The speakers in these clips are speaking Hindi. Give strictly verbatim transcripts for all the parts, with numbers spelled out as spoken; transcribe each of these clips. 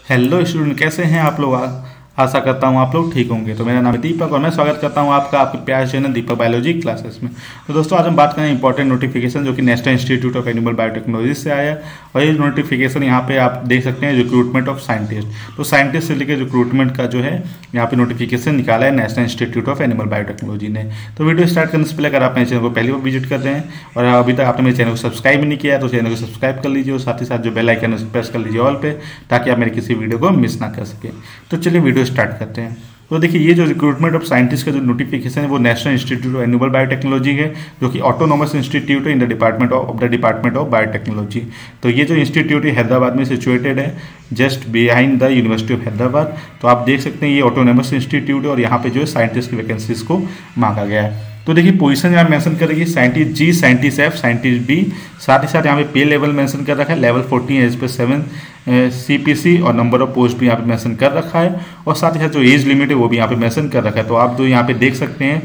हेलो स्टूडेंट, कैसे हैं आप लोग। आ, आशा करता हूं आप लोग ठीक होंगे। तो मेरा नाम है दीपक और मैं स्वागत करता हूं आपका आपके प्यार चैनल दीपक बायोलॉजी क्लासेस में। तो दोस्तों, आज हम बात करें इंपॉर्टेंट नोटिफिकेशन जो कि National Institute of Animal Biotechnology से आया। और ये नोटिफिकेशन यहाँ पे आप देख सकते हैं, रिक्रूटमेंट ऑफ साइंटिस्ट। तो साइंटिस्ट से लेकर रिक्रूटमेंट का जो है यहाँ पे नोटिफिकेशन निकाला है National Institute of Animal Biotechnology ने। तो वीडियो स्टार्ट करने से पहले अगर आप मेरे चैनल को पहली बार विजिट कर रहे हैं और अभी तक आपने मेरे चैनल को सब्सक्राइब नहीं किया है तो चैनल को सब्सक्राइब कर लीजिए और साथ ही साथ जो बेल आइकन है उसे प्रेस कर लीजिए ऑल पे, ताकि आप मेरी किसी वीडियो को मिस ना कर सके। तो चलिए वीडियो स्टार्ट करते हैं। तो देखिए, ये जो रिक्रूटमेंट ऑफ साइंटिस्ट का जो नोटिफिकेशन है वो National Institute of Animal Biotechnology है, जो कि ऑटोनोमस इंस्टीट्यूट है in the department of the department of biotechnology. तो ये जो इंस्टीट्यूट है हैदराबाद में सिचुएटेड है, just behind the University of Hyderabad. तो आप देख सकते हैं ये ऑटोनोमस इंस्टीट्यूट है और यहाँ पे जो है साइंटिस्ट की वैकेंसीज को मांगा गया है। तो देखिए, पोजीशन यहाँ मेंशन करेगी scientist G, scientist F, scientist B. साथ ही साथ यहाँ पे पे लेवल मेंशन कर रखा है, level fourteen as per seven CPC, और नंबर ऑफ पोस्ट भी यहाँ पे मेंशन कर रखा है। और साथ ही साथ जो एज लिमिट है वो भी यहाँ पे मेंशन कर रखा है। तो आप जो यहाँ पे देख सकते हैं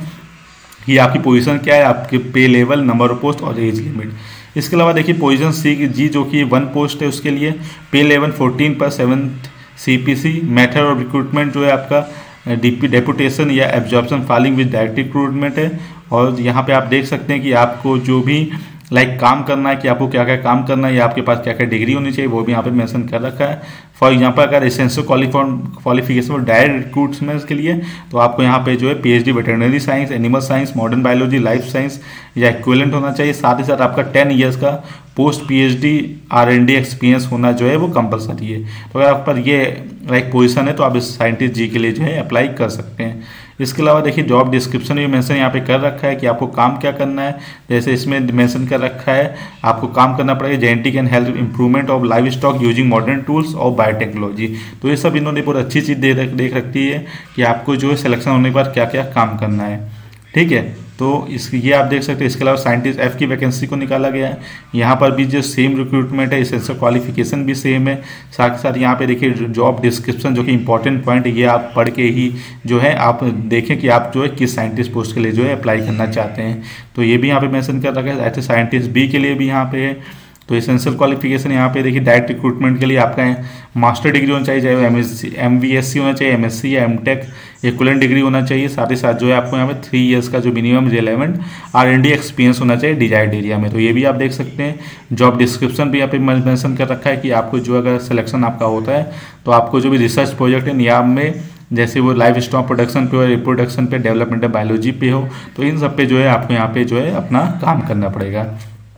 कि आपकी पोजीशन क्या है, आपके pay level, number of post और एज लिमिट। इसके अलावा देखिए, पोजीशन सी जी जो कि वन पोस्ट है, उसके लिए पे लेवल फोर्टीन पर seven CPC. Method of recruitment जो है आपका डीपी डेपुटेशन या absorption failing with direct recruitment है। और यहाँ पे आप देख सकते हैं कि आपको जो भी लाइक काम करना है, कि आपको क्या क्या काम करना है या आपके पास क्या क्या डिग्री होनी चाहिए, वो भी यहाँ पे मेंशन कर रखा है। फॉर एग्जांपल, अगर एसेंशियल क्वालिफिकेशन और डायरेक्ट रिक्रूटमेंट के लिए तो आपको यहाँ पे जो है PhD veterinary science, animal science, modern biology, life science या इक्विवेलेंट होना चाहिए। साथ ही साथ आपका टेन ईयर्स का post PhD R N D experience होना जो है वो कंपलसरी है। तो अगर आप पर ये लाइक पोजीशन है तो आप इस साइंटिस्ट जी के लिए जो है अप्लाई कर सकते हैं। इसके अलावा देखिए, जॉब डिस्क्रिप्शन में मेंशन यहाँ पे कर रखा है कि आपको काम क्या करना है। जैसे इसमें मेंशन कर रखा है आपको काम करना पड़ेगा genetic and health improvement of livestock using modern tools of biotechnology. तो ये सब इन्होंने बहुत अच्छी चीज़ दे देख रखती है कि आपको जो है सिलेक्शन होने के बाद क्या क्या काम करना है। ठीक है, तो इस ये आप देख सकते हैं। इसके अलावा साइंटिस्ट एफ की वैकेंसी को निकाला गया है। यहाँ पर भी जो सेम रिक्रूटमेंट है, एसेंशियल क्वालिफिकेशन भी सेम है। साथ ही साथ यहाँ पे देखिए जॉब डिस्क्रिप्शन, जो कि इंपॉर्टेंट पॉइंट है, ये आप पढ़ के ही जो है आप देखें कि आप जो है किस साइंटिस्ट पोस्ट के लिए जो है अप्लाई करना चाहते हैं। तो ये भी यहाँ पे मेंशन कर रखा है। ऐसे साइंटिस्ट बी के लिए भी यहाँ पे है। तो एसेंशियल क्वालिफिकेशन यहाँ पे देखिए, डायरेक्ट रिक्रूटमेंट के लिए आपका मास्टर डिग्री होना चाहिए, चाहे M S C M V S C होना चाहिए, एम एस सी या एम टेक इक्विवेलेंट डिग्री होना चाहिए। साथ ही साथ जो है आपको यहाँ पे थ्री इयर्स का जो minimum relevant R N D experience होना चाहिए डिजायर्ड एरिया में। तो ये भी आप देख सकते हैं। जॉब डिस्क्रिप्शन भी यहाँ पे मेंशन कर रखा है कि आपको जो अगर सिलेक्शन आपका होता है तो आपको जो भी रिसर्च प्रोजेक्ट है नियाम में, जैसे वो लाइव स्टॉक प्रोडक्शन पे और रिप्रोडक्शन पे, डेवलपमेंट ऑफ बायोलॉजी पे हो, तो इन सब पे जो है आपको यहाँ पे जो है अपना काम करना पड़ेगा।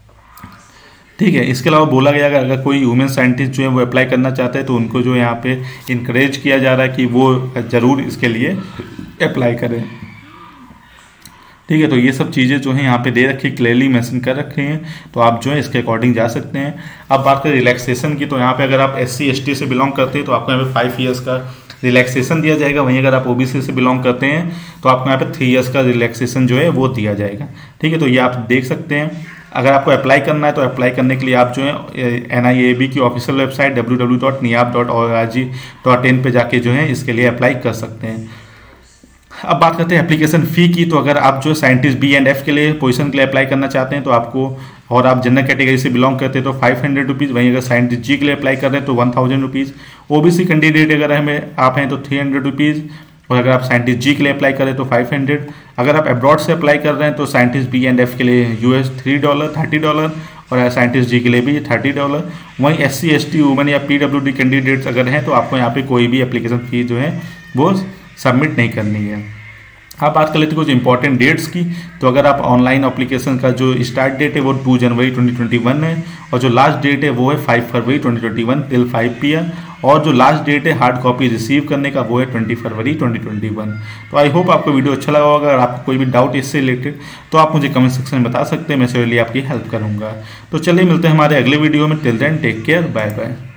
ठीक है, इसके अलावा बोला गया अगर अगर कोई वुमेन साइंटिस्ट जो है वो अप्लाई करना चाहते हैं तो उनको जो है यहाँ पे इनकरेज किया जा रहा है कि वो ज़रूर इसके लिए अप्लाई करें। ठीक है, तो ये सब चीज़ें जो है यहाँ पे दे रखी, क्लियरली मेंशन कर रखे हैं, तो आप जो है इसके अकॉर्डिंग जा सकते हैं। अब बात करें रिलैक्सेशन की, तो यहाँ पे अगर आप एस सी एस टी से बिलोंग करते हैं तो आपको यहाँ पे फाइव ईयर्स का रिलैक्सेशन दिया जाएगा। वहीं अगर आप ओबीसी से बिलोंग करते हैं तो आपको यहाँ पे थ्री ईयर्स का रिलैक्सेशन जो है वो दिया जाएगा। ठीक है, तो ये आप देख सकते हैं। अगर आपको अप्लाई करना है तो अप्लाई करने के लिए आप जो है एन आई ए बी की official website W W W dot NIAB dot O R G dot in पे जाके जो है इसके लिए अप्लाई कर सकते हैं। अब बात करते हैं एप्लीकेशन फ़ी की। तो अगर आप जो साइंटिस्ट बी एंड एफ के लिए पोजीशन के लिए अप्लाई करना चाहते हैं तो आपको, और आप जनरल कैटेगरी से बिलोंग करते हैं तो फाइव हंड्रेड रुपीज़। वहीं अगर साइंटिस्ट जी के लिए अप्लाई कर रहे हैं तो one thousand rupees. OBC candidate अगर हमें आप हैं तो थ्री हंड्रेड रुपीज़। और अगर आप साइंटिस्ट जी के लिए अप्लाई करें तो फाइव हंड्रेड। अगर आप अब्रॉड से अप्लाई कर रहे हैं तो साइंटिस्ट बी एंड एफ के लिए US three dollar thirty dollar और साइंटिस्ट जी के लिए भी थर्टी डॉलर। वहीं S C S T women या पी डब्ल्यू डी कैंडिडेट्स अगर हैं तो आपको यहाँ पे कोई भी एप्लीकेशन फी जो है वो सबमिट नहीं करनी है। आप बात कर लेते हैं कुछ इंपॉर्टेंट डेट्स की। तो अगर आप ऑनलाइन एप्लीकेशन का जो स्टार्ट डेट है वो टू जनवरी ट्वेंटी ट्वेंटी वन है और जो लास्ट डेट है वो है फाइव फरवरी twenty twenty one till five P M, और जो लास्ट डेट है हार्ड कॉपी रिसीव करने का वो है ट्वेंटी फरवरी ट्वेंटी ट्वेंटी वन। तो आई होप आपको वीडियो अच्छा लगा होगा। अगर आपको कोई भी डाउट इससे रिलेटेड तो आप मुझे कमेंट सेक्शन में बता सकते हैं, मैं इसके लिए आपकी हेल्प करूँगा। तो चलिए मिलते हैं हमारे अगले वीडियो में। Till then take care, bye bye.